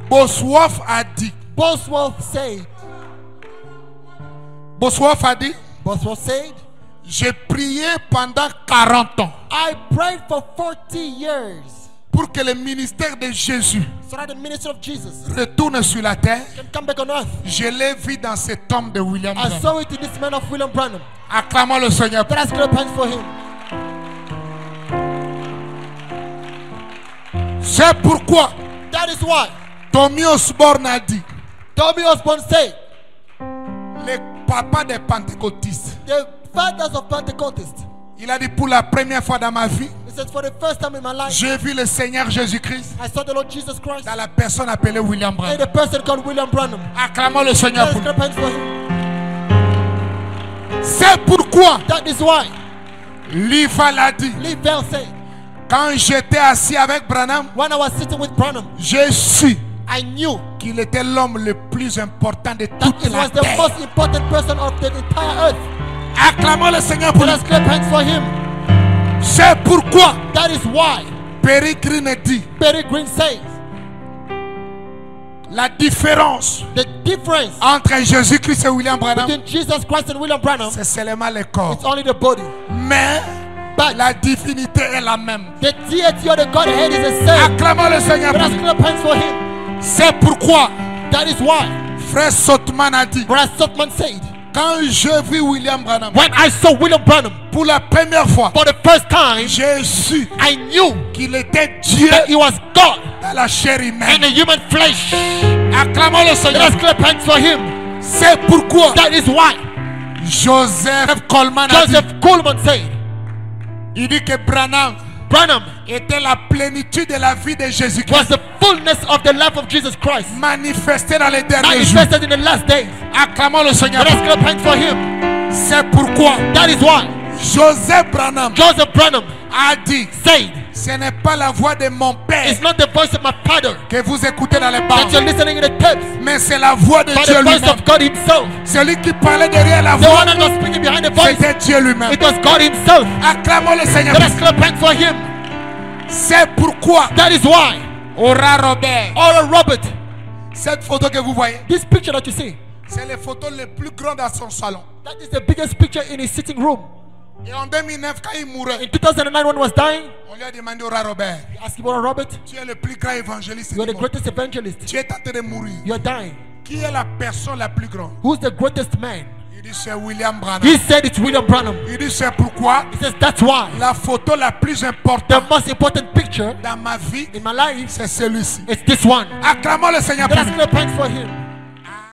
Bosworth a dit. Bosworth said. Bosworth a dit. Bosworth said. J'ai prié pendant 40 ans. I prayed for 40 years. Pour que le ministère de Jésus So that the ministry of Jesus retourne sur la terre. can come back on earth. Je l'ai vu dans cet homme de William I Branham. saw it in this man of William Branham. Acclamons le Seigneur. Let us clap hands for him. C'est pourquoi That is why Tommy Osborne a dit, Tommy Osborne said, les papas des pentecôtistes, the fathers of Pentecost, il a dit, pour la première fois dans ma vie, he said, for the first time in my life, j'ai vu le Seigneur Jésus-Christ I saw the Lord Jesus Christ dans la personne appelée William and Branham. the person called William Branham. Acclamons le Seigneur Let us pour lui. clap hands for him. C'est pourquoi That is why Liva l'a dit, Lee Bell said, quand j'étais assis avec Branham, when I was sitting with Branham, j'ai su I knew qu'il était l'homme le plus important de that toute he la was the terre. most important person of the entire earth. Acclamons le Seigneur pour Let lui. us clap hands for him. C'est pourquoi That is why Perry Green dit, Perry Green says, la différence the difference entre Jésus-Christ et William Branham, between Jesus Christ and William Branham, c'est seulement le corps. it's only the body. Mais But la divinité est la même. the deity of the Godhead is the same. Acclamons le Seigneur Let pour us lui. clap hands for him. C'est pourquoi That is why Frère Sotman a dit, Brother Sutman said, quand je vis William Branham, when I saw William Branham pour la première fois, for the first time, j'ai su I knew qu'il était Dieu that he was God dans la chair in humaine. the human flesh. Acclamons le Let Seigneur. us clap hands for him. C'est pourquoi That is why Joseph Coleman a dit, Joseph Coleman said, il dit que Branham Branham était la plénitude de la vie de was Jésus-Christ the fullness of the life of Jesus Christ, manifestée dans les derniers jours. manifested in the last days. Acclamons le Seigneur. Let us clap hands for him. C'est pourquoi That is why Joseph Branham Joseph Branham a dit, said, ce n'est pas la voix de mon père it's not the voice of my father que vous écoutez dans les that you're bancs, listening in the tapes, mais c'est la voix de but Dieu the voice lui-même. of God himself. Celui qui parlait derrière la The voix, one that was speaking behind the voice, c'était Dieu lui-même. it was God himself. Acclamons le Seigneur. Let us clap hands for him. C'est pourquoi That is why Ora Robert, Oral Robert, cette photo que vous voyez, this picture that you see, c'est les photos les plus grandes dans son salon. that is the biggest picture in his sitting room. Et en 2009, quand il mourait, In 2009 when he was dying, on lui a demandé, Ora Robert, he asked him, Oral Robert, tu es le plus grand évangéliste you are du the monde. greatest evangelist. Tu es en train de mourir. You are dying. Qui est la personne la plus grande? Who's the greatest man? Il dit, c'est William Branham. He said it's William Branham. Il dit, c'est pourquoi He says that's why la photo la plus the importante most important picture dans ma vie, in my life c'est celui-ci. is this one. Acclamons le Seigneur Let pour us lui. clap hands for him.